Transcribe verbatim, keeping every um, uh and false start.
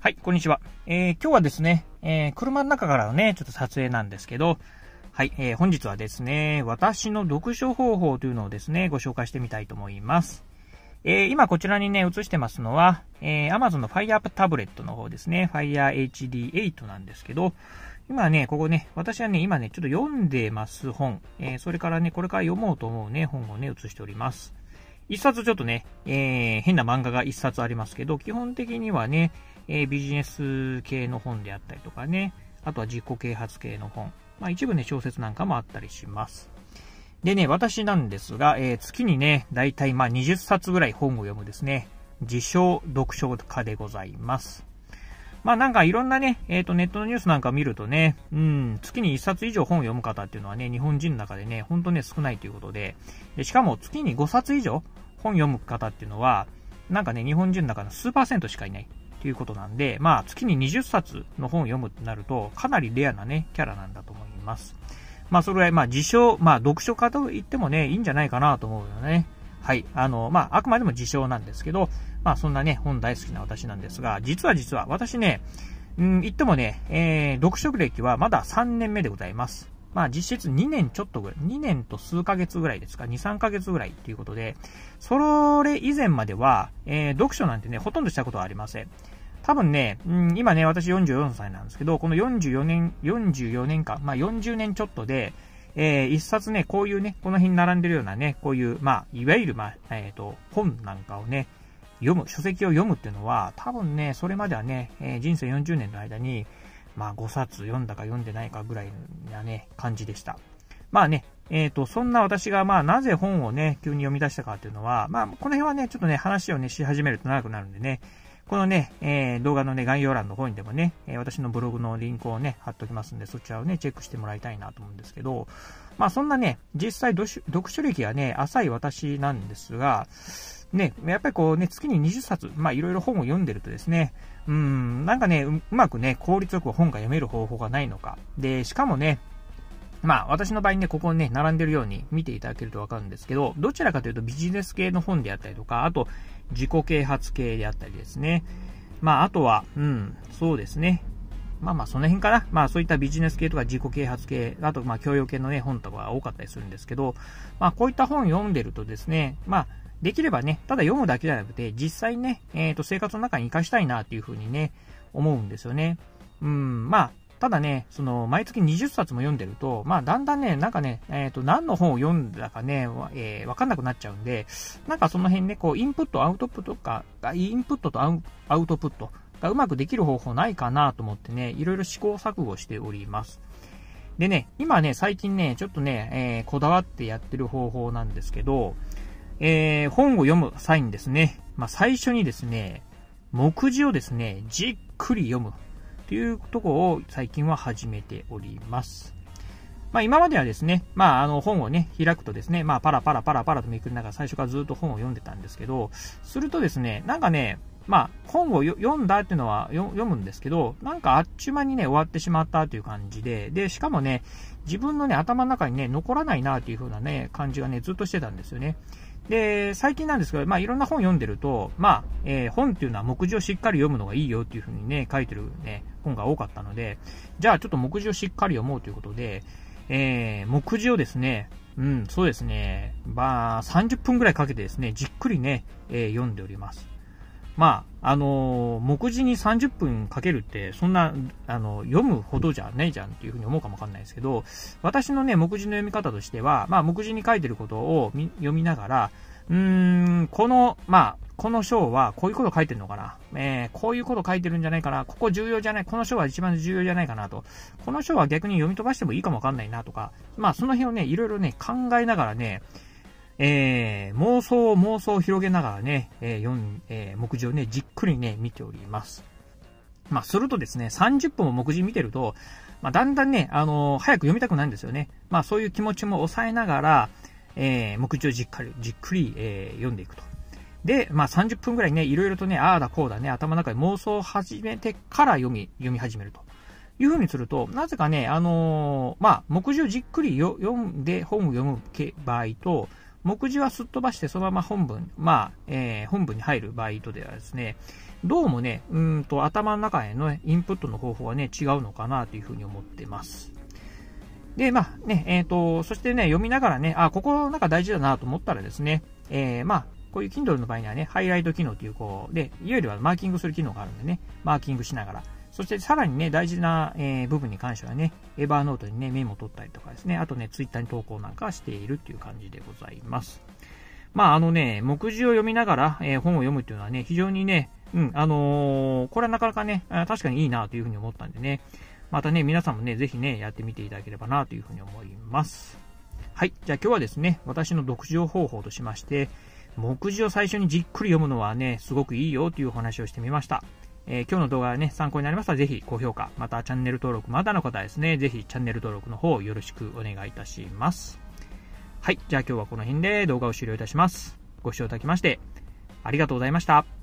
はい、こんにちは。えー、今日はですね、えー、車の中からのね、ちょっと撮影なんですけど、はい、えー、本日はですね、私の読書方法というのをですね、ご紹介してみたいと思います。えー、今こちらにね、映してますのは、えー、Amazon の Fire タブレットの方ですね、Fire エイチディーエイト なんですけど、今ね、ここね、私はね、今ね、ちょっと読んでます本、えー、それからね、これから読もうと思うね、本をね、映しております。一冊ちょっとね、えー、変な漫画が一冊ありますけど、基本的にはね、えー、ビジネス系の本であったりとかね、あとは自己啓発系の本、まあ一部ね、小説なんかもあったりします。でね、私なんですが、えー、月にね、だいたいまあにじゅっさつぐらい本を読むですね、自称読書家でございます。まあなんかいろんなね、えっとネットのニュースなんか見るとね、うん、月にいっさつ以上本を読む方っていうのはね、日本人の中でね、ほんとね、少ないということで、でしかも月にごさつ以上本読む方っていうのは、なんかね、日本人の中の数パーセントしかいないということなんで、まあ月ににじゅっさつの本を読むとなると、かなりレアなね、キャラなんだと思います。まあそれぐらい、まあ自称、まあ読書家と言ってもね、いいんじゃないかなと思うよね。はい。あの、まああくまでも自称なんですけど、まあそんなね、本大好きな私なんですが、実は実は私ね、うん、言ってもね、えー、読書歴はまださんねんめでございます。まあ実質にねんちょっとぐらい、にねんと数ヶ月ぐらいですか、に、さんかげつぐらいということで、それ以前までは、えー、読書なんてね、ほとんどしたことはありません。多分ね、うん、今ね、私よんじゅうよんさいなんですけど、このよんじゅうよねん、よんじゅうよねんかん、まあよんじゅうねんちょっとで、えー、一冊ね、こういうね、この辺に並んでるようなね、こういう、まあ、いわゆる、まあ、えっと、本なんかをね、読む、書籍を読むっていうのは、多分ね、それまではね、えー、人生よんじゅうねんの間に、まあごさつ読んだか読んでないかぐらいなね、感じでした。まあね、えっと、そんな私がまあなぜ本をね、急に読み出したかっていうのは、まあこの辺はね、ちょっとね、話をね、し始めると長くなるんでね、このね、えー、動画のね、概要欄の方にでもね、えー、私のブログのリンクをね、貼っておきますんで、そちらをね、チェックしてもらいたいなと思うんですけど、まあそんなね、実際読書、読書歴がね、浅い私なんですが、ね、やっぱりこうね、月ににじゅっさつ、まあいろいろ本を読んでるとですね、うん、なんかね、う、うまくね、効率よく本が読める方法がないのか。で、しかもね、まあ私の場合ね、ここね、並んでるように見ていただけるとわかるんですけど、どちらかというとビジネス系の本であったりとか、あと自己啓発系であったりですね。まああとは、うん、そうですね。まあまあその辺かな。まあそういったビジネス系とか自己啓発系、あとまあ教養系のね、本とかが多かったりするんですけど、まあこういった本を読んでるとですね、まあできればね、ただ読むだけじゃなくて、実際にね、えっと、生活の中に活かしたいなっていうふうにね、思うんですよね。うん、まあ、ただね、その、毎月にじゅっさつも読んでると、まあ、だんだんね、なんかね、えっと、何の本を読んだかね、えー、わかんなくなっちゃうんで、なんかその辺ね、こう、インプット、アウトプットか、インプットとアウアウトプットがうまくできる方法ないかなと思ってね、いろいろ試行錯誤しております。でね、今ね、最近ね、ちょっとね、えー、こだわってやってる方法なんですけど、えー、本を読む際にですね、まあ、最初にですね、目次をですね、じっくり読むというところを最近は始めております。まあ、今まではですね、まあ、あの本をね、開くとですね、まあ、パラパラパラパラとめくりながら最初からずっと本を読んでたんですけど、するとですね、なんかね、まあ、本を読んだっていうのは読むんですけど、なんかあっちゅう間にね、終わってしまったという感じで、で、しかもね、自分のね、頭の中にね、残らないなという風なね、感じがね、ずっとしてたんですよね。で、最近なんですけど、まあいろんな本読んでると、まあ、えー、本っていうのは目次をしっかり読むのがいいよっていう風にね、書いてるね、本が多かったので、じゃあちょっと目次をしっかり読もうということで、えー、目次をですね、うん、そうですね、まあさんじゅっぷんぐらいかけてですね、じっくりね、えー、読んでおります。まあ、あのー、目次にさんじゅっぷんかけるって、そんな、あの、読むほどじゃないじゃんっていうふうに思うかもわかんないですけど、私のね、目次の読み方としては、まあ、目次に書いてることを読みながら、うーん、この、まあ、この章はこういうこと書いてるのかな、えー、こういうこと書いてるんじゃないかな、ここ重要じゃない、この章は一番重要じゃないかなと、この章は逆に読み飛ばしてもいいかもわかんないなとか、まあ、その辺をね、いろいろね、考えながらね、えー、妄想、妄想を広げながらね、えー、読ん、えー、目次をね、じっくりね、見ております。まあ、するとですね、さんじゅっぷんも目次見てると、まあ、だんだんね、あのー、早く読みたくなるんですよね。まあ、そういう気持ちも抑えながら、えー、目次をじっくり、じっくり、えー、読んでいくと。で、まあ、さんじゅっぷんぐらいね、いろいろとね、ああだこうだね、頭の中で妄想を始めてから読み、読み始めると。いう風にすると、なぜかね、あのー、まあ、目次をじっくり読んで本を読む場合と、 目次はすっ飛ばしてそのまま本文、まあ、えー、本文に入る場合とではですね、どうもね、うんと頭の中へのインプットの方法はね、違うのかなというふうに思ってます。で、まあね、えっと、そしてね、読みながらね、あ、ここなんか大事だなと思ったらですね、えー、まあ、こういう Kindle の場合にはね、ハイライト機能という、こう、で、いわゆるマーキングする機能があるんでね、マーキングしながら、そしてさらにね、大事な、えー、部分に関してはね、エバーノートにね、メモを取ったりとかですね、あとね、ツイッターに投稿なんかしているっていう感じでございます。まあ、あのね、目次を読みながら、えー、本を読むっていうのはね、非常にね、うん、あのー、これはなかなかね、確かにいいなというふうに思ったんでね、またね、皆さんもね、ぜひね、やってみていただければなというふうに思います。はい。じゃあ今日はですね、私の読書方法としまして、目次を最初にじっくり読むのはね、すごくいいよというお話をしてみました。えー、今日の動画がね、参考になりましたらぜひ高評価、またチャンネル登録まだの方はですね、ぜひチャンネル登録の方よろしくお願いいたします。はい。じゃあ今日はこの辺で動画を終了いたします。ご視聴いただきまして、ありがとうございました。